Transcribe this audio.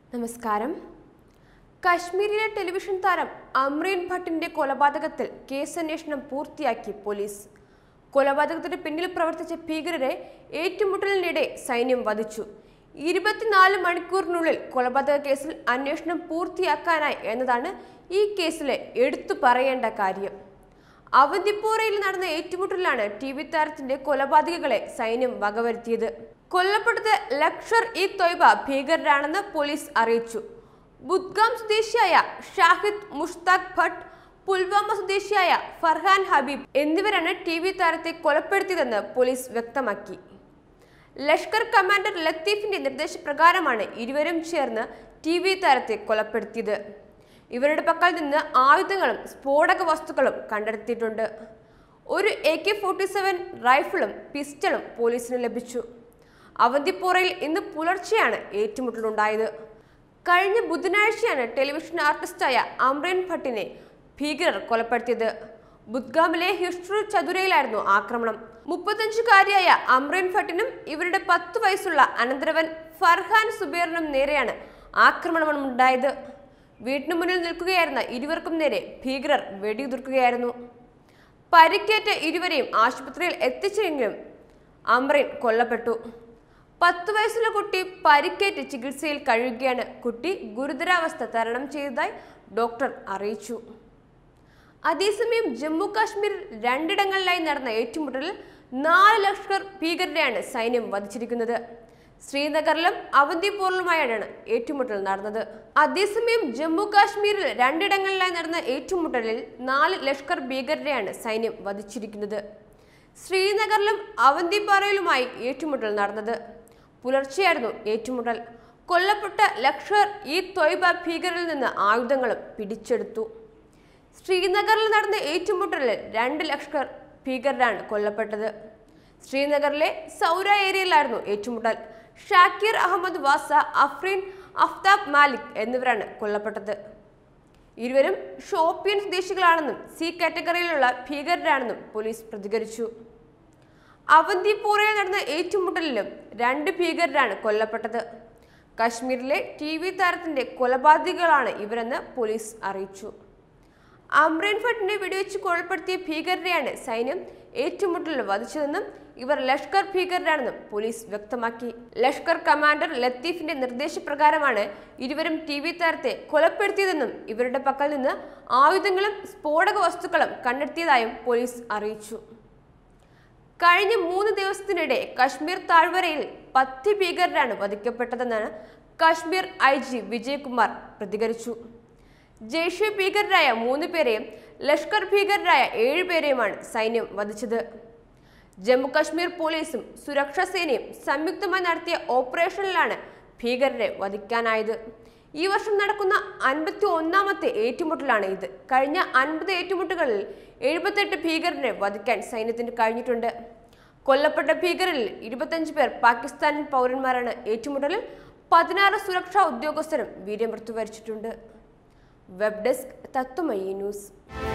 നമസ്കാരം. കശ്മീരിലെ ടെലിവിഷൻ താരം അമ്രീൻ ഭട്ടിന്റെ കൊലപാതകത്തിൽ കേസന്വേഷണം പൂർത്തിയാക്കി പോലീസ്. കൊലപാതകത്തിന് പിന്നിൽ പ്രവർത്തിച്ച ഭീകരരെ ഏറ്റുമുട്ടലിനിടെ സൈന്യം വധിച്ചു. 24 മണിക്കൂറിനുള്ളിൽ കൊലപാതക കേസിൽ അന്വേഷണം പൂർത്തിയാക്കാനായി എന്നതാണ് ഈ കേസിലെ എടുത്തു പറയേണ്ട കാര്യം. അവന്തിപ്പോറയിൽ നടന്ന ഏറ്റുമുട്ടലിലാണ് ടി വി താരത്തിന്റെ കൊലപാതകികളെ സൈന്യം വകവരുത്തിയത്. കൊല്ലപ്പെട്ടത് ലഷ്കർ-ഇ-തോയ്ബ ഭീകരരാണെന്ന് പോലീസ് അറിയിച്ചു. ബുദ്ഗാം സ്വദേശിയായ ഷാഹിദ് മുഷ്താഖ് ഭട്ട്, പുൽവാമ സ്വദേശിയായ ഫർഹാൻ ഹബീബ് എന്നിവരാണ് ടി വി താരത്തെ കൊലപ്പെടുത്തിയതെന്ന് പോലീസ് വ്യക്തമാക്കി. ലഷ്കർ കമാൻഡർ ലത്തീഫിന്റെ നിർദ്ദേശപ്രകാരമാണ് ഇരുവരും ചേർന്ന് ടി വി താരത്തെ കൊലപ്പെടുത്തിയത്. ഇവരുടെ പക്കൽ നിന്ന് ആയുധങ്ങളും സ്ഫോടക വസ്തുക്കളും കണ്ടെടുത്തിട്ടുണ്ട്. ഒരു AK-47 റൈഫിളും പിസ്റ്റളും പോലീസിന് ലഭിച്ചു. അവന്തിപ്പോറയിൽ ഇന്ന് പുലർച്ചെയാണ് ഏറ്റുമുട്ടലുണ്ടായത്. കഴിഞ്ഞ ബുധനാഴ്ചയാണ് ടെലിവിഷൻ ആർട്ടിസ്റ്റായ അമ്രീൻ ഭട്ടിനെ ഭീകരർ കൊലപ്പെടുത്തിയത്. ബുദ്ഗാമിലെ ഹിഷ്ട്രു ചതുരയിലായിരുന്നു ആക്രമണം. 35-കാരിയായ അമ്രീൻ ഭട്ടിനും ഇവരുടെ 10 വയസ്സുള്ള അനന്തരവൻ ഫർഹാൻ സുബൈറിനും നേരെയാണ് ആക്രമണമുണ്ടായത്. വീട്ടിനു മുന്നിൽ നിൽക്കുകയായിരുന്ന ഇരുവർക്കും നേരെ ഭീകരർ വെടിയുതിർക്കുകയായിരുന്നു. പരിക്കേറ്റ ഇരുവരെയും ആശുപത്രിയിൽ എത്തിച്ചെങ്കിലും അമ്രീൻ കൊല്ലപ്പെട്ടു. 10 വയസ്സുള്ള കുട്ടി പരിക്കേറ്റ് ചികിത്സയിൽ കഴിയുകയാണ്. കുട്ടി ഗുരുതരാവസ്ഥ തരണം ചെയ്തതായി ഡോക്ടർ അറിയിച്ചു. അതേസമയം ജമ്മു കാശ്മീരിൽ 2 ഇടങ്ങളിലായി നടന്ന ഏറ്റുമുട്ടലിൽ 4 ലഷ്കർ ഭീകരരെയാണ് സൈന്യം വധിച്ചിരിക്കുന്നത്. ശ്രീനഗറിലും അവന്തിപ്പോറിലുമായാണ് ഏറ്റുമുട്ടൽ നടന്നത്. അതേസമയം ജമ്മു കാശ്മീരിൽ 2 ഇടങ്ങളിലായി നടന്ന ഏറ്റുമുട്ടലിൽ 4 ലഷ്കർ ഭീകരരെയാണ് സൈന്യം വധിച്ചിരിക്കുന്നത്. ശ്രീനഗറിലും അവന്തിപ്പോറയിലുമായി ഏറ്റുമുട്ടൽ നടന്നത്. പുലർച്ചെയായിരുന്നു ഏറ്റുമുട്ടൽ. കൊല്ലപ്പെട്ട ലഷ്കർ-ഇ-തോയ്ബ ഭീകരരിൽ നിന്ന് ആയുധങ്ങളും പിടിച്ചെടുത്തു. ശ്രീനഗറിൽ നടന്ന ഏറ്റുമുട്ടലിൽ 2 ലഷ്കർ ഭീകരരാണ് കൊല്ലപ്പെട്ടത്. ശ്രീനഗറിലെ സൗര ഏരിയയിലായിരുന്നു ഏറ്റുമുട്ടൽ. ഷാക്കിർ അഹമ്മദ് വാസ, അഫ്രീൻ അഫ്താബ് മാലിക് എന്നിവരാണ് കൊല്ലപ്പെട്ടത്. ഇരുവരും ഷോപ്പിയൻ സ്വദേശികളാണെന്നും C കാറ്റഗറിയിലുള്ള ഭീകരരാണെന്നും പോലീസ് പ്രതികരിച്ചു. അവന്തിപ്പോറയിൽ നടന്ന ഏറ്റുമുട്ടലിലും 2 ഭീകരരാണ് കൊല്ലപ്പെട്ടത്. കശ്മീരിലെ ടി വി താരത്തിന്റെ കൊലപാതകികളാണ് ഇവരെന്ന് പോലീസ് അറിയിച്ചു. അമ്രീൻ ഭട്ടിനെ വെടിവെച്ച് കൊലപ്പെടുത്തിയ ഭീകരരെയാണ് സൈന്യം ഏറ്റുമുട്ടലിൽ വധിച്ചതെന്നും ഇവർ ലഷ്കർ ഭീകരരാണെന്നും പോലീസ് വ്യക്തമാക്കി. ലഷ്കർ കമാൻഡർ ലത്തീഫിന്റെ നിർദ്ദേശപ്രകാരമാണ് ഇരുവരും ടി വി താരത്തെ കൊലപ്പെടുത്തിയതെന്നും ഇവരുടെ പക്കൽ നിന്ന് ആയുധങ്ങളും സ്ഫോടക വസ്തുക്കളും കണ്ടെത്തിയതായും പോലീസ് അറിയിച്ചു. കഴിഞ്ഞ 3 ദിവസത്തിനിടെ കശ്മീർ താഴ്വരയിൽ 10 ഭീകരരാണ് വധിക്കപ്പെട്ടതെന്നാണ് കശ്മീർ IG വിജയ് കുമാർ പ്രതികരിച്ചു. ജെയ്ഷെ ഭീകരരായ 3 പേരെയും ലഷ്കർ ഭീകരരായ 7 പേരെയുമാണ് സൈന്യം വധിച്ചത്. ജമ്മു കശ്മീർ പോലീസും സുരക്ഷാ സേനയും സംയുക്തമായി നടത്തിയ ഓപ്പറേഷനിലാണ് ഭീകരരെ വധിക്കാനായത്. ഈ വർഷം നടക്കുന്ന 51ാമത്തെ ഏറ്റുമുട്ടലാണ് ഇത്. കഴിഞ്ഞ 50 ഏറ്റുമുട്ടലുകളിൽ 78 ഭീകരരെ വധിക്കാൻ സൈന്യത്തിന് കഴിഞ്ഞിട്ടുണ്ട്. കൊല്ലപ്പെട്ട ഭീകരരിൽ 25 പേർ പാകിസ്ഥാൻ പൗരന്മാരാണ്. ഏറ്റുമുട്ടലിൽ 16 സുരക്ഷാ ഉദ്യോഗസ്ഥരും വീരമൃത്യു വരിച്ചിട്ടുണ്ട്. Web desk Tatwamayi news.